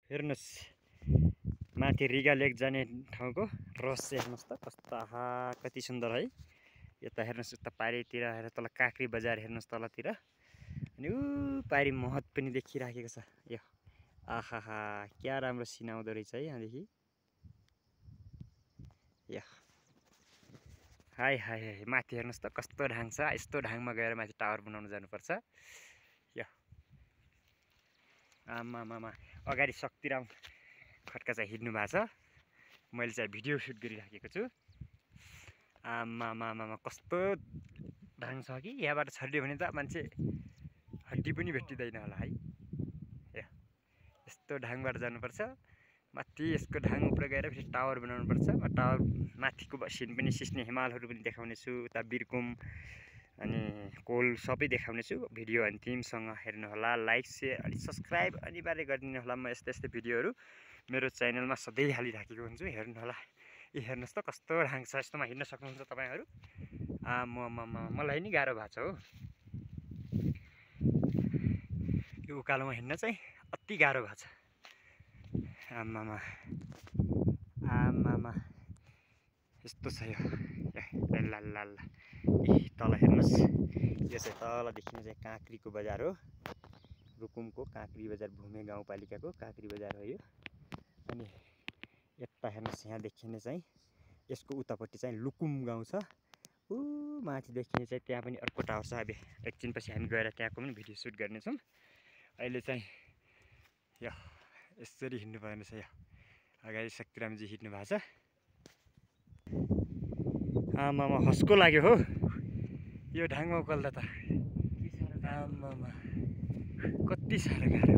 हेर्नुस् माथि रिगा लेक जाने ठाउँको रस चाहिँ हेर्नुस् त कस्तो आहा कति सुन्दर है। यता हेर्नुस् उता पारितिर हेर तल काँक्री बजार हेर्नुस् तलतिर अनि ऊ पारि महत पनि देखिराखेको छ। यो आहाहा क्या राम्रो सिन आउँदो रहेछ है यहाँदेखि। यो हाई हाई हाई माथि हेर्नुस् त कस्तो ढाङ छ। यस्तो ढाङमा गएर माथि टावर बनाउन जानुपर्छ। यो आमामामा अगाडि शक्तिराम खड्का चाहिँ हिँड्नु भएको छ। मैले चाहिँ भिडियो सुट गरिराखेको छु। आमामामा कस्तो ढाङ छ कि यहाँबाट छरियो भने त मान्छे हड्डी पनि भेटिँदैन होला है। यस्तो ढाङबाट जानुपर्छ माथि। यसको ढाङ उप्र गएर फेरि टावर बनाउनुपर्छ। टावर माथिको सिन पनि सिस्ने हिमालहरू पनि देखाउने छु। उता बिरकुम अनि कोल सबै देखाउने छु। भिडियो अन्तिमसँग हेर्नु होला। लाइक सेयर अनि सब्सक्राइब अनिवार्य गरिदिनु होला। म यस्तै यस्तै भिडियोहरू मेरो च्यानलमा सधैँ हालिराखेको हुन्छु। हेर्नु होला। यी हेर्नुहोस् त कस्तो ढाङ छ। यस्तोमा हिँड्न सक्नुहुन्छ तपाईँहरू। मलाई नि गाह्रो भएको छ हो। यो उकालोमा हिँड्न चाहिँ अति गाह्रो भएको छ। आमामा आमामा यस्तो छ यो। ल तल हेर्नुहोस् यो चाहिँ तल देखिने चाहिँ काँक्रीको बजार हो। रुकुमको काँक्री बजार भूमे गाउँपालिकाको काँक्री बजार हो यो। अनि यता हेर्नुहोस् यहाँ देखिने चाहिँ यसको उतापट्टि चाहिँ लुकुम गाउँ छ। ऊ माथि देखिने चाहिँ त्यहाँ पनि अर्को टावर छ। अब एकछिनपछि हामी गएर त्यहाँको पनि भिडियो सुट गर्नेछौँ। अहिले चाहिँ यो यसरी हिँड्नु पर्ने छ। यो अगाडि शक्तिरामजी हिँड्नु भएको छ। आमामा हस्को लाग्यो हो यो ढाङमा उकाल्दा त। आमामा कति साह्रो गाह्रो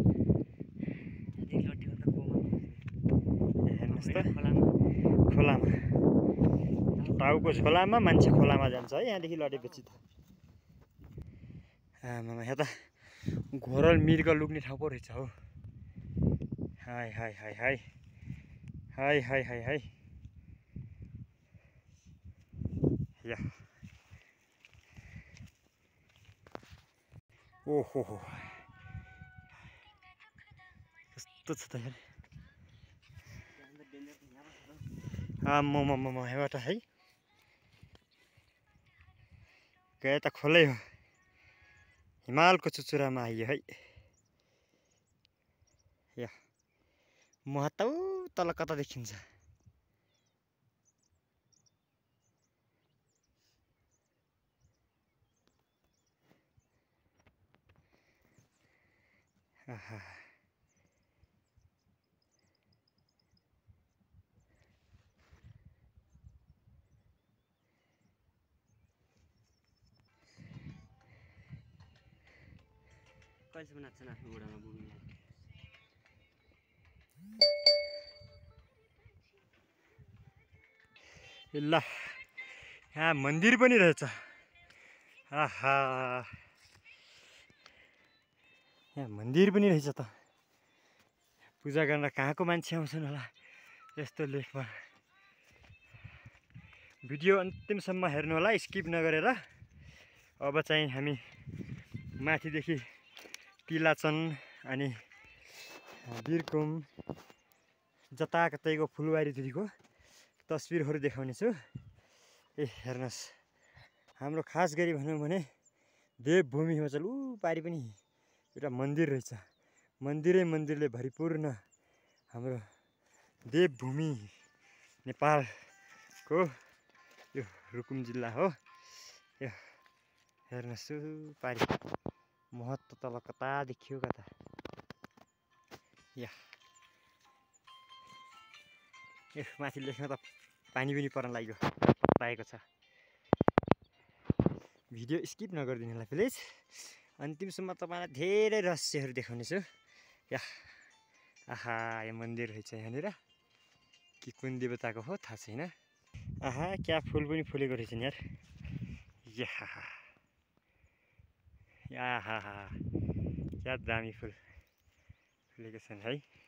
हेर्नुहोस् त। खोलामा टाउको झोलामा मान्छे खोलामा जान्छ है यहाँदेखि लडेपछि त। आमामा यहाँ त घोरल मृग लुक्ने ठाउँ पो रहेछ हो। Hi hi hi hi hi hi hi hi या ओहो हो कस्तो छ त यार। आम्मामा यहाँबाट है गए त खोलै हो। हिमालको चुचुरामा आइयो है। या महत तल कता देखिन्छ। आहा कहिलेसम्म नाच्छ आफ्नो बुढामा बुढी ल यहाँ मन्दिर पनि रहेछ। आहा यहाँ मन्दिर पनि रहेछ त। पूजा गर्न कहाँको मान्छे आउँछन् होला यस्तो लेकमा। भिडियो अन्तिमसम्म हेर्नु होला स्किप नगरेर। अब चाहिँ हामी माथिदेखि तिलाचन अनि बिरकुम जताकतैको फुलबारीदेखिको तस्बिरहरू देखाउने छु। ए हेर्नुहोस् हाम्रो खास गरी भनौँ भने देवभूमि हिमाचल ऊ पारि पनि एउटा मन्दिर रहेछ। मन्दिरले भरिपूर्ण हाम्रो देवभूमि नेपालको यो रुकुम जिल्ला हो। यो हेर्नुहोस् पारि महत्त्व तल कता देखियो कता। या ए माथि लेख्न त पानी पनि पर्न लागेको छ। भिडियो स्किप नगरिदिनु होला प्लिज। अन्तिमसम्म तपाईँलाई धेरै रहस्यहरू देखाउने छु। या आहा यो मन्दिर रहेछ यहाँनिर कि कुन देवताको हो थाहा छैन। आहा क्या फुल पनि फुलेको रहेछ नि यार। आहा क्या दामी फुल फुलेको छन् है।